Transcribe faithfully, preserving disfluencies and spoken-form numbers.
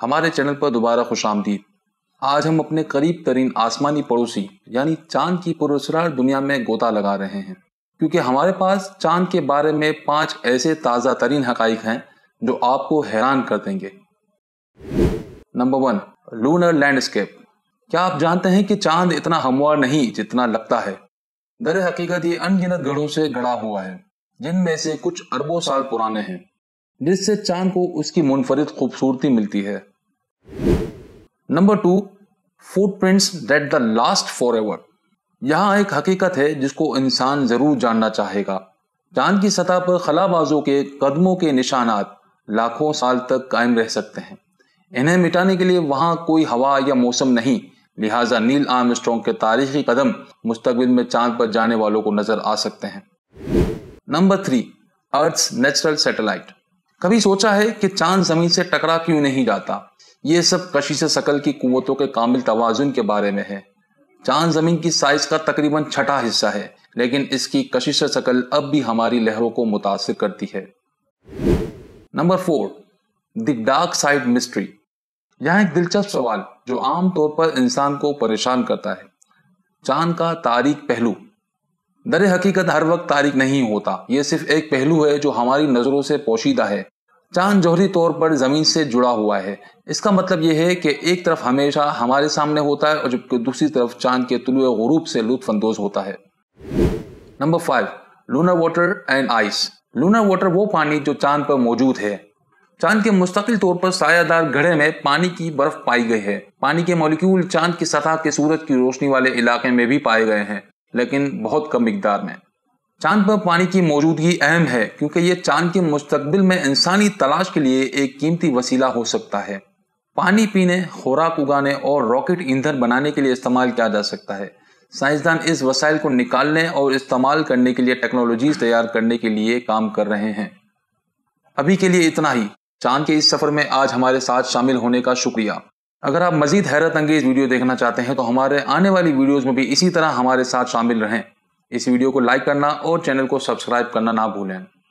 हमारे चैनल पर दोबारा खुश आमदीद। आज हम अपने करीब तरीन आसमानी पड़ोसी यानी चांद की पुरस्कार दुनिया में गोता लगा रहे हैं, क्योंकि हमारे पास चांद के बारे में पांच ऐसे ताज़ा तरीन हकाइक हैं जो आपको हैरान कर देंगे। Number one, lunar landscape. क्या आप जानते हैं कि चांद इतना हमवार नहीं जितना लगता है। दर हकीकत ये अनगिनत गढ़ों से गढ़ा हुआ है, जिनमें से कुछ अरबों साल पुराने हैं, जिससे चांद को उसकी मुनफरिद खूबसूरती मिलती है। Number two, footprints that the last forever. यहाँ एक हकीकत है जिसको इंसान जरूर जानना चाहेगा। चांद की सतह पर खलाबाजों के कदमों के निशानात लाखों साल तक कायम रह सकते हैं। इन्हें मिटाने के लिए वहां कोई हवा या मौसम नहीं, लिहाजा नील आर्मस्ट्रॉन्ग के तारीखी कदम मुस्तकबिल में चांद पर जाने वालों को नजर आ सकते हैं। Number three, earth's natural satellite. कभी सोचा है कि चांद जमीन से टकरा क्यों नहीं जाता? ये सब कशिश शकल की कुव्वतों के कामिल तवाजुन के बारे में है। चांद जमीन की साइज का तकरीबन छठा हिस्सा है, लेकिन इसकी कशिश शकल अब भी हमारी लहरों को मुतासिर करती है। Number four, the dark side mystery. यहाँ एक दिलचस्प सवाल जो आम तौर पर इंसान को परेशान करता है, चांद का तारीक पहलू। दर हकीकत हर वक्त तारीक नहीं होता, यह सिर्फ एक पहलू है जो हमारी नजरों से पोशीदा है। चांद जौहरी तौर पर जमीन से जुड़ा हुआ है। इसका मतलब यह है कि एक तरफ हमेशा हमारे सामने होता है और जबकि दूसरी तरफ चांद के तुलुए गुरूब से लुत्फ अंदोज होता है। Number five, lunar water and ice. Lunar water वो पानी जो चांद पर मौजूद है। चांद के मुस्तकिल तौर पर सायादार घड़े में पानी की बर्फ पाई गई है। पानी के मॉलिक्यूल चांद की सतह के सूरज की रोशनी वाले इलाके में भी पाए गए हैं, लेकिन बहुत कम मिकदार में। चांद पर पानी की मौजूदगी अहम है क्योंकि ये चांद के मुस्तकबिल में इंसानी तलाश के लिए एक कीमती वसीला हो सकता है। पानी पीने, खुराक उगाने और रॉकेट ईंधन बनाने के लिए इस्तेमाल किया जा सकता है। साइंसदान इस वसाइल को निकालने और इस्तेमाल करने के लिए टेक्नोलॉजीज तैयार करने के लिए काम कर रहे हैं। अभी के लिए इतना ही। चांद के इस सफर में आज हमारे साथ शामिल होने का शुक्रिया। अगर आप मजीद हैरत अंगेज वीडियो देखना चाहते हैं तो हमारे आने वाली वीडियोस में भी इसी तरह हमारे साथ शामिल रहें। इस वीडियो को लाइक करना और चैनल को सब्सक्राइब करना ना भूलें।